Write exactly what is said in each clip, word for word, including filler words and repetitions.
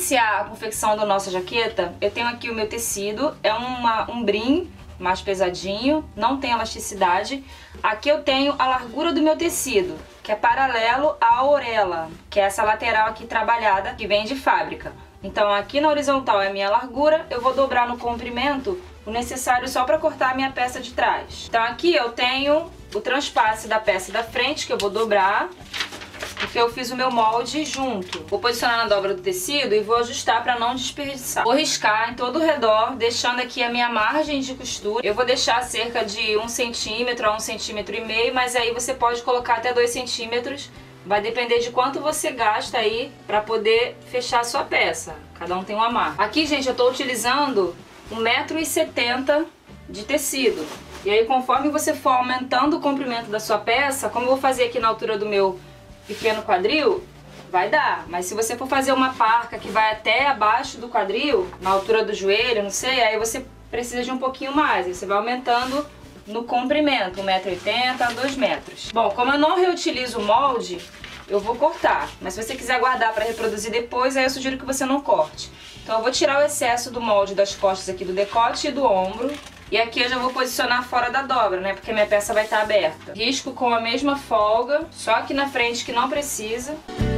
iniciar a confecção da nossa jaqueta, eu tenho aqui o meu tecido, é uma, um brim mais pesadinho, não tem elasticidade. Aqui eu tenho a largura do meu tecido, que é paralelo à orelha, que é essa lateral aqui trabalhada, que vem de fábrica. Então aqui na horizontal é a minha largura, eu vou dobrar no comprimento o necessário só para cortar a minha peça de trás. Então aqui eu tenho o transpasse da peça da frente, que eu vou dobrar, porque eu fiz o meu molde junto. Vou posicionar na dobra do tecido e vou ajustar para não desperdiçar. Vou riscar em todo o redor, deixando aqui a minha margem de costura. Eu vou deixar cerca de um centímetro a um centímetro e meio, mas aí você pode colocar até dois centímetros. Vai depender de quanto você gasta aí para poder fechar a sua peça. Cada um tem uma marca. Aqui, gente, eu estou utilizando um metro e setenta de tecido. E aí, conforme você for aumentando o comprimento da sua peça, como eu vou fazer aqui na altura do meu pequeno quadril, vai dar. Mas se você for fazer uma parca que vai até abaixo do quadril, na altura do joelho, não sei, aí você precisa de um pouquinho mais. Aí você vai aumentando no comprimento, um metro e oitenta a dois metros. Bom, como eu não reutilizo o molde, eu vou cortar. Mas se você quiser guardar para reproduzir depois, aí eu sugiro que você não corte. Então eu vou tirar o excesso do molde das costas aqui do decote e do ombro. E aqui eu já vou posicionar fora da dobra, né? Porque minha peça vai estar aberta. Risco com a mesma folga, só aqui na frente que não precisa.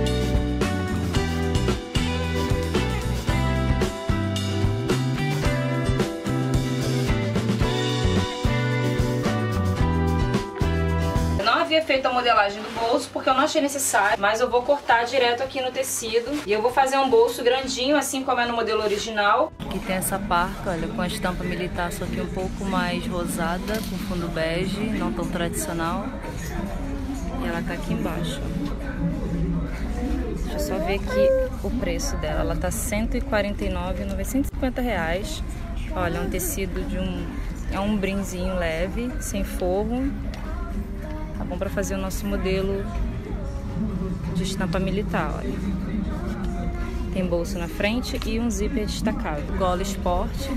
Eu não havia feito a modelagem do bolso porque eu não achei necessário, mas eu vou cortar direto aqui no tecido. E eu vou fazer um bolso grandinho, assim como é no modelo original. Aqui tem essa parca, olha, com a estampa militar, só que um pouco mais rosada, com fundo bege, não tão tradicional. E ela tá aqui embaixo. Deixa eu só ver aqui o preço dela. Ela tá cento e quarenta e nove reais, cento e cinquenta reais. Olha, é um tecido de um... é um brinzinho leve, sem forro. Tá bom pra fazer o nosso modelo de estampa militar, olha. Tem bolso na frente e um zíper destacável. Gola esporte.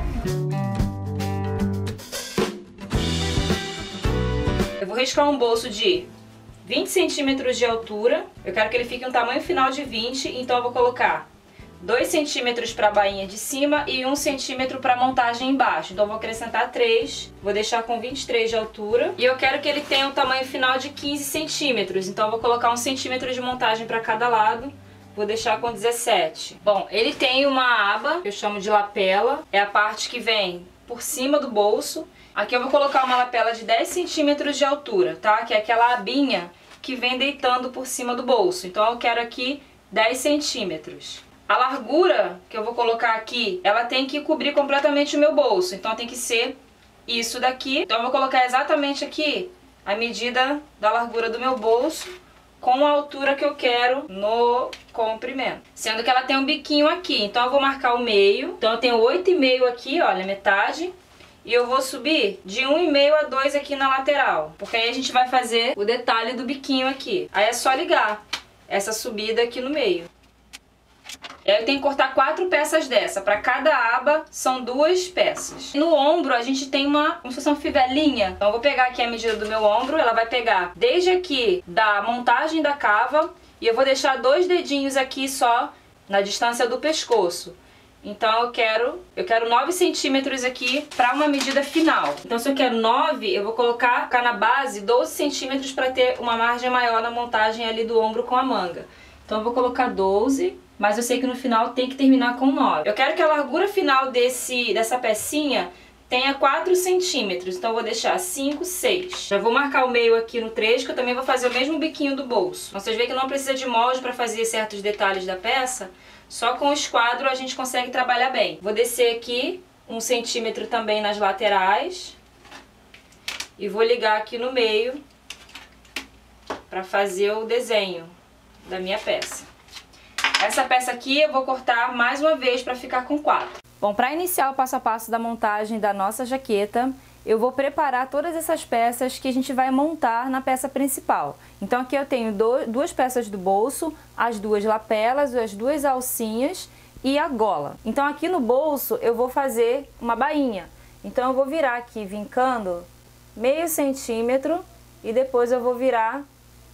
Eu vou riscar um bolso de vinte centímetros de altura. Eu quero que ele fique um tamanho final de vinte, então eu vou colocar dois centímetros para a bainha de cima e um centímetro para a montagem embaixo. Então eu vou acrescentar três, vou deixar com vinte e três de altura. E eu quero que ele tenha um tamanho final de quinze centímetros, então eu vou colocar um centímetro de montagem para cada lado. Vou deixar com dezessete. Bom, ele tem uma aba, que eu chamo de lapela. É a parte que vem por cima do bolso. Aqui eu vou colocar uma lapela de dez centímetros de altura, tá? Que é aquela abinha que vem deitando por cima do bolso. Então eu quero aqui dez centímetros. A largura que eu vou colocar aqui, ela tem que cobrir completamente o meu bolso. Então tem que ser isso daqui. Então eu vou colocar exatamente aqui a medida da largura do meu bolso, com a altura que eu quero no comprimento. Sendo que ela tem um biquinho aqui, então eu vou marcar o meio. Então eu tenho oito e meio aqui, olha, metade. E eu vou subir de um e meio a dois aqui na lateral. Porque aí a gente vai fazer o detalhe do biquinho aqui. Aí é só ligar essa subida aqui no meio. E aí eu tenho que cortar quatro peças dessa. Para cada aba são duas peças. No ombro a gente tem uma, como se fosse uma fivelinha. Então eu vou pegar aqui a medida do meu ombro. Ela vai pegar desde aqui da montagem da cava. E eu vou deixar dois dedinhos aqui só na distância do pescoço. Então eu quero, eu quero nove centímetros aqui para uma medida final. Então se eu quero nove, eu vou colocar cá na base doze centímetros para ter uma margem maior na montagem ali do ombro com a manga. Então eu vou colocar doze. Mas eu sei que no final tem que terminar com nove. Eu quero que a largura final desse, dessa pecinha tenha quatro centímetros. Então eu vou deixar cinco, seis. Já vou marcar o meio aqui no três, que eu também vou fazer o mesmo biquinho do bolso. Então vocês veem que não precisa de molde para fazer certos detalhes da peça. Só com o esquadro a gente consegue trabalhar bem. Vou descer aqui um centímetro também nas laterais. E vou ligar aqui no meio para fazer o desenho da minha peça. Essa peça aqui eu vou cortar mais uma vez para ficar com quatro. Bom, para iniciar o passo a passo da montagem da nossa jaqueta, eu vou preparar todas essas peças que a gente vai montar na peça principal. Então aqui eu tenho duas peças do bolso, as duas lapelas, as duas alcinhas e a gola. Então aqui no bolso eu vou fazer uma bainha. Então eu vou virar aqui vincando meio centímetro e depois eu vou virar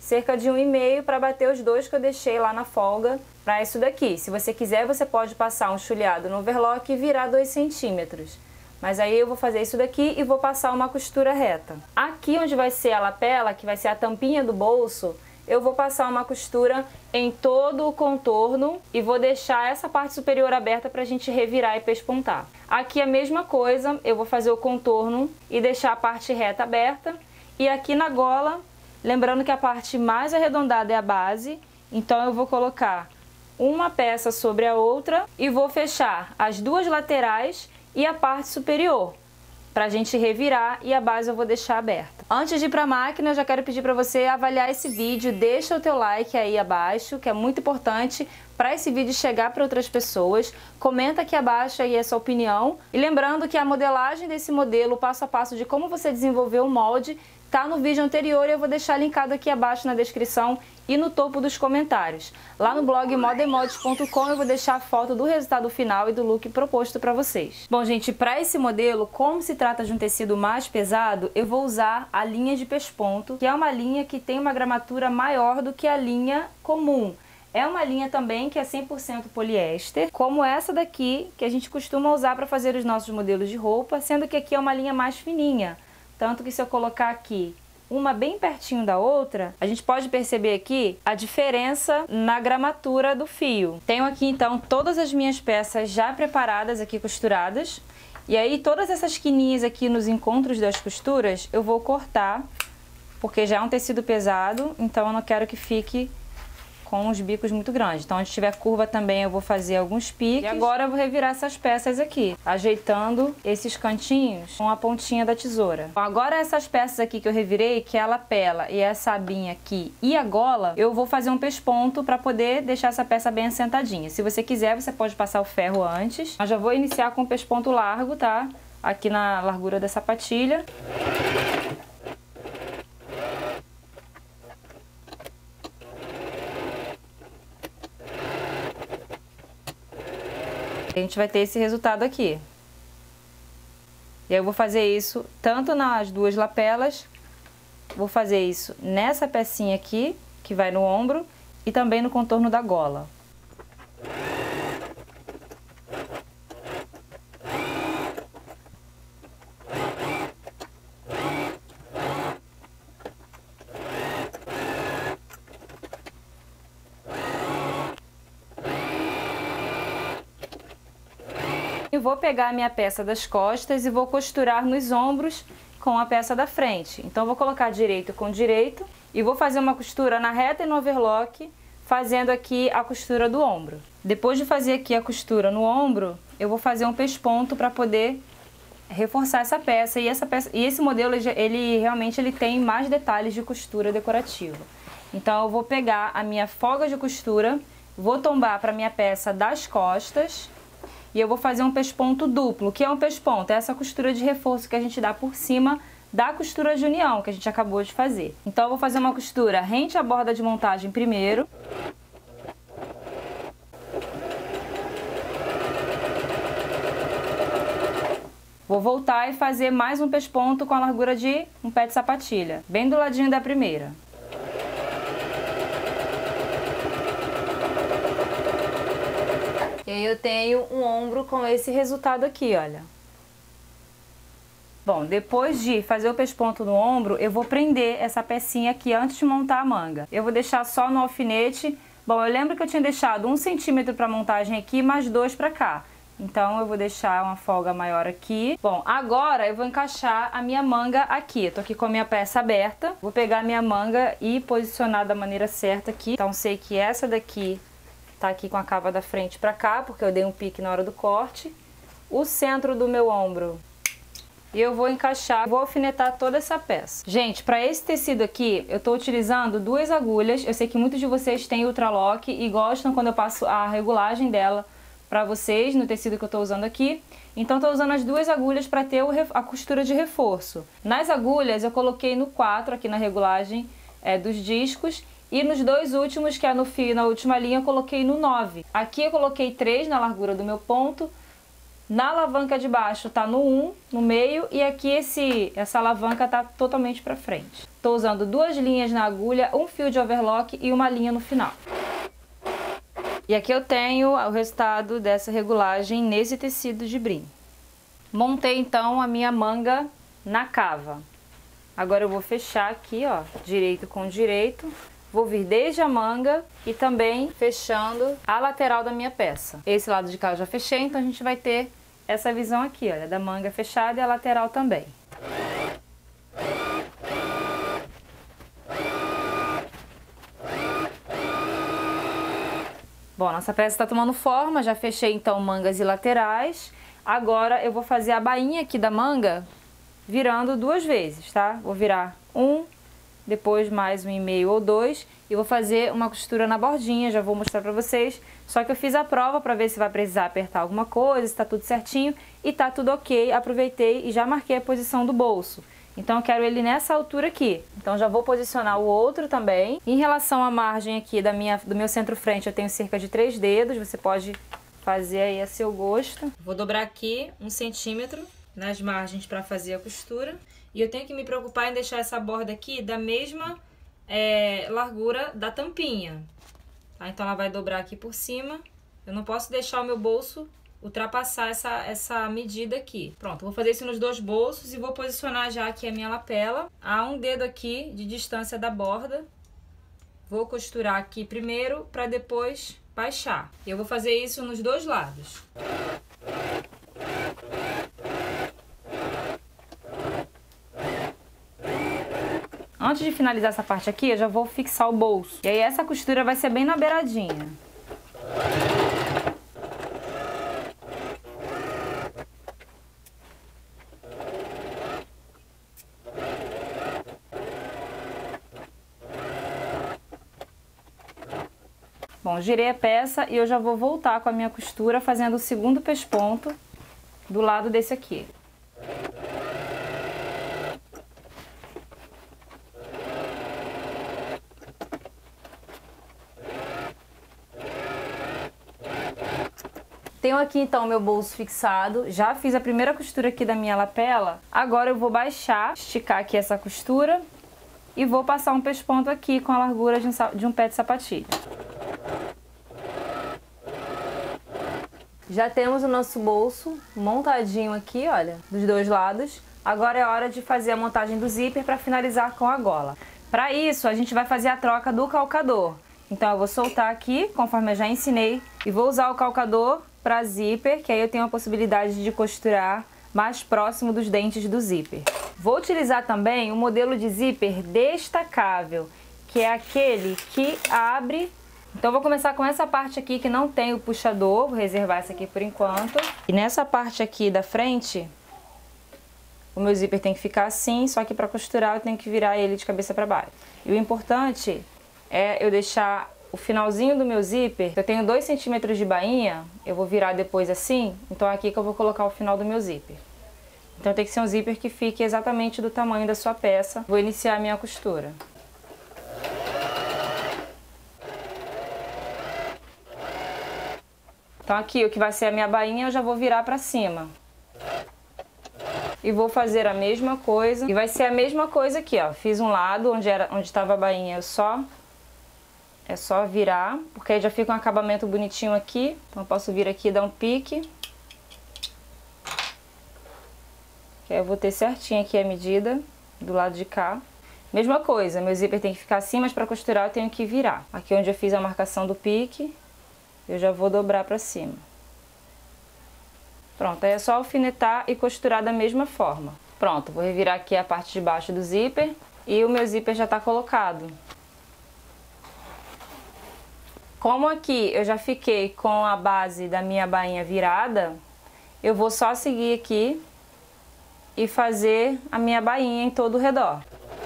cerca de um e meio para bater os dois que eu deixei lá na folga para isso daqui. Se você quiser, você pode passar um chuleado no overlock e virar dois centímetros. Mas aí eu vou fazer isso daqui e vou passar uma costura reta. Aqui onde vai ser a lapela, que vai ser a tampinha do bolso, eu vou passar uma costura em todo o contorno e vou deixar essa parte superior aberta para a gente revirar e pespontar. Aqui a mesma coisa, eu vou fazer o contorno e deixar a parte reta aberta. E aqui na gola, lembrando que a parte mais arredondada é a base, então eu vou colocar uma peça sobre a outra e vou fechar as duas laterais e a parte superior, para a gente revirar, e a base eu vou deixar aberta. Antes de ir para a máquina, eu já quero pedir para você avaliar esse vídeo, deixa o teu like aí abaixo, que é muito importante para esse vídeo chegar para outras pessoas. Comenta aqui abaixo aí a sua opinião. E lembrando que a modelagem desse modelo, o passo a passo de como você desenvolveu o molde, tá no vídeo anterior e eu vou deixar linkado aqui abaixo na descrição e no topo dos comentários. Lá no blog modemods ponto com eu vou deixar a foto do resultado final e do look proposto para vocês. Bom, gente, para esse modelo, como se trata de um tecido mais pesado, eu vou usar a linha de pesponto, que é uma linha que tem uma gramatura maior do que a linha comum. É uma linha também que é cem por cento poliéster, como essa daqui, que a gente costuma usar para fazer os nossos modelos de roupa, sendo que aqui é uma linha mais fininha. Tanto que se eu colocar aqui uma bem pertinho da outra, a gente pode perceber aqui a diferença na gramatura do fio. Tenho aqui então todas as minhas peças já preparadas aqui, costuradas. E aí todas essas quininhas aqui nos encontros das costuras eu vou cortar, porque já é um tecido pesado, então eu não quero que fique com os bicos muito grandes. Então, onde tiver curva também eu vou fazer alguns piques. E agora eu vou revirar essas peças aqui, ajeitando esses cantinhos com a pontinha da tesoura. Bom, agora essas peças aqui que eu revirei, que é a lapela e essa abinha aqui e a gola, eu vou fazer um pesponto para poder deixar essa peça bem assentadinha. Se você quiser, você pode passar o ferro antes. Eu já vou iniciar com o pesponto largo, tá? Aqui na largura da sapatilha. A gente vai ter esse resultado aqui. E aí eu vou fazer isso tanto nas duas lapelas, vou fazer isso nessa pecinha aqui, que vai no ombro, e também no contorno da gola. Eu vou pegar a minha peça das costas e vou costurar nos ombros com a peça da frente. Então eu vou colocar direito com direito e vou fazer uma costura na reta e no overlock, fazendo aqui a costura do ombro. Depois de fazer aqui a costura no ombro, eu vou fazer um pesponto para poder reforçar essa peça. E, essa peça, e esse modelo, ele realmente ele tem mais detalhes de costura decorativa. Então eu vou pegar a minha folga de costura, vou tombar para a minha peça das costas, e eu vou fazer um pesponto duplo. O que é um pesponto? É essa costura de reforço que a gente dá por cima da costura de união que a gente acabou de fazer. Então eu vou fazer uma costura rente à borda de montagem primeiro. Vou voltar e fazer mais um pesponto com a largura de um pé de sapatilha, bem do ladinho da primeira. E aí eu tenho um ombro com esse resultado aqui, olha. Bom, depois de fazer o pesponto no ombro, eu vou prender essa pecinha aqui antes de montar a manga. Eu vou deixar só no alfinete. Bom, eu lembro que eu tinha deixado um centímetro para montagem aqui, mais dois para cá. Então eu vou deixar uma folga maior aqui. Bom, agora eu vou encaixar a minha manga aqui. Eu tô aqui com a minha peça aberta. Vou pegar a minha manga e posicionar da maneira certa aqui. Então sei que essa daqui tá aqui com a cava da frente pra cá, porque eu dei um pique na hora do corte. O centro do meu ombro. E eu vou encaixar, vou alfinetar toda essa peça. Gente, para esse tecido aqui, eu tô utilizando duas agulhas. Eu sei que muitos de vocês têm ultralock e gostam quando eu passo a regulagem dela para vocês no tecido que eu tô usando aqui. Então tô usando as duas agulhas para ter a costura de reforço. Nas agulhas eu coloquei no quatro aqui na regulagem é, dos discos. E nos dois últimos, que é no fio e na última linha, eu coloquei no nove. Aqui eu coloquei três na largura do meu ponto. Na alavanca de baixo tá no um, no meio, e aqui esse, essa alavanca tá totalmente pra frente. Tô usando duas linhas na agulha, um fio de overlock e uma linha no final. E aqui eu tenho o resultado dessa regulagem nesse tecido de brim. Montei então a minha manga na cava. Agora eu vou fechar aqui, ó, direito com direito. Vou vir desde a manga e também fechando a lateral da minha peça. Esse lado de cá eu já fechei, então a gente vai ter essa visão aqui, olha, da manga fechada e a lateral também. Bom, nossa peça está tomando forma, já fechei então mangas e laterais. Agora eu vou fazer a bainha aqui da manga virando duas vezes, tá? Vou virar um, depois mais um e meio ou dois, e vou fazer uma costura na bordinha, já vou mostrar pra vocês. Só que eu fiz a prova pra ver se vai precisar apertar alguma coisa, se tá tudo certinho, e tá tudo ok. Aproveitei e já marquei a posição do bolso. Então eu quero ele nessa altura aqui. Então já vou posicionar o outro também. Em relação à margem aqui da minha, do meu centro-frente, eu tenho cerca de três dedos, você pode fazer aí a seu gosto. Vou dobrar aqui um centímetro nas margens pra fazer a costura. E eu tenho que me preocupar em deixar essa borda aqui da mesma é, largura da tampinha. Tá? Então ela vai dobrar aqui por cima. Eu não posso deixar o meu bolso ultrapassar essa, essa medida aqui. Pronto, vou fazer isso nos dois bolsos e vou posicionar já aqui a minha lapela a um dedo aqui de distância da borda. Vou costurar aqui primeiro para depois baixar. Eu vou fazer isso nos dois lados. Antes de finalizar essa parte aqui, eu já vou fixar o bolso. E aí essa costura vai ser bem na beiradinha. Bom, girei a peça e eu já vou voltar com a minha costura fazendo o segundo pesponto do lado desse aqui. Tenho aqui então o meu bolso fixado, já fiz a primeira costura aqui da minha lapela. Agora eu vou baixar, esticar aqui essa costura e vou passar um pesponto aqui com a largura de um pé de sapatilha. Já temos o nosso bolso montadinho aqui, olha, dos dois lados. Agora é hora de fazer a montagem do zíper para finalizar com a gola. Para isso, a gente vai fazer a troca do calcador. Então eu vou soltar aqui, conforme eu já ensinei, e vou usar o calcador para zíper, que aí eu tenho a possibilidade de costurar mais próximo dos dentes do zíper. Vou utilizar também o modelo de zíper destacável, que é aquele que abre. Então eu vou começar com essa parte aqui que não tem o puxador, vou reservar essa aqui por enquanto. E nessa parte aqui da frente, o meu zíper tem que ficar assim, só que para costurar eu tenho que virar ele de cabeça para baixo. E o importante é eu deixar o finalzinho do meu zíper, eu tenho dois centímetros de bainha, eu vou virar depois assim, então é aqui que eu vou colocar o final do meu zíper. Então tem que ser um zíper que fique exatamente do tamanho da sua peça. Vou iniciar a minha costura. Então aqui o que vai ser a minha bainha eu já vou virar pra cima. E vou fazer a mesma coisa, e vai ser a mesma coisa aqui, ó. Fiz um lado onde era, onde estava a bainha, eu só É só virar, porque aí já fica um acabamento bonitinho aqui. Então eu posso vir aqui e dar um pique. Que aí eu vou ter certinho aqui a medida do lado de cá. Mesma coisa, meu zíper tem que ficar assim, mas para costurar eu tenho que virar. Aqui onde eu fiz a marcação do pique, eu já vou dobrar para cima. Pronto, aí é só alfinetar e costurar da mesma forma. Pronto, vou revirar aqui a parte de baixo do zíper e o meu zíper já está colocado. Como aqui eu já fiquei com a base da minha bainha virada, eu vou só seguir aqui e fazer a minha bainha em todo o redor.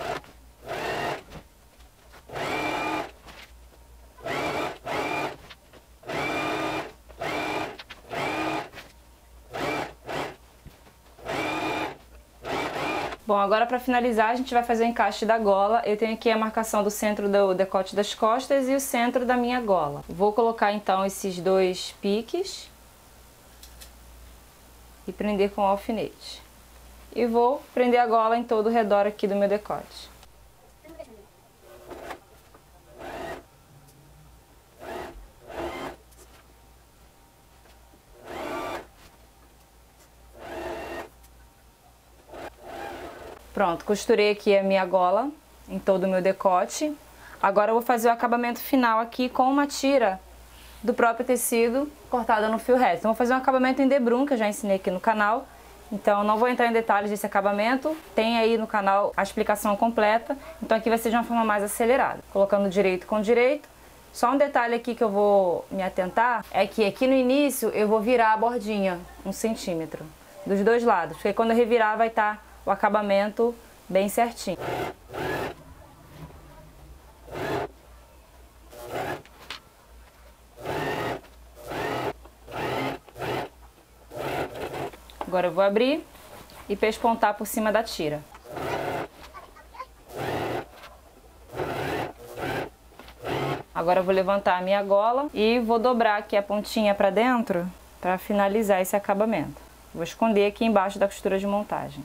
Bom, agora para finalizar a gente vai fazer o encaixe da gola. Eu tenho aqui a marcação do centro do decote das costas e o centro da minha gola. Vou colocar então esses dois piques. e prender com o alfinete. E vou prender a gola em todo o redor aqui do meu decote. Pronto, costurei aqui a minha gola em todo o meu decote. Agora eu vou fazer o acabamento final aqui com uma tira do próprio tecido cortada no fio reto. Então vou fazer um acabamento em debrum, que eu já ensinei aqui no canal. Então não vou entrar em detalhes desse acabamento, tem aí no canal a explicação completa. Então aqui vai ser de uma forma mais acelerada, colocando direito com direito. Só um detalhe aqui que eu vou me atentar é que aqui no início eu vou virar a bordinha um centímetro dos dois lados, porque quando eu revirar vai estar o acabamento bem certinho. Agora eu vou abrir e pespontar por cima da tira. Agora eu vou levantar a minha gola e vou dobrar aqui a pontinha para dentro para finalizar esse acabamento. Vou esconder aqui embaixo da costura de montagem.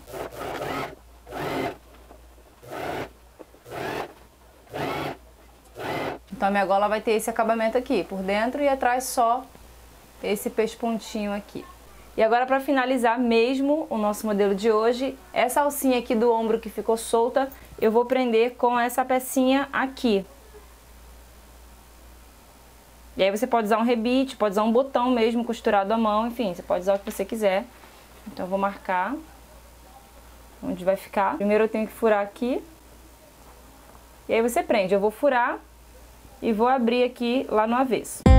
Então a minha gola vai ter esse acabamento aqui, por dentro e atrás só esse pespontinho aqui. E agora, para finalizar mesmo o nosso modelo de hoje, essa alcinha aqui do ombro que ficou solta, eu vou prender com essa pecinha aqui. E aí você pode usar um rebite, pode usar um botão mesmo costurado à mão, enfim, você pode usar o que você quiser. Então eu vou marcar onde vai ficar. Primeiro eu tenho que furar aqui. E aí você prende, eu vou furar e vou abrir aqui lá no avesso.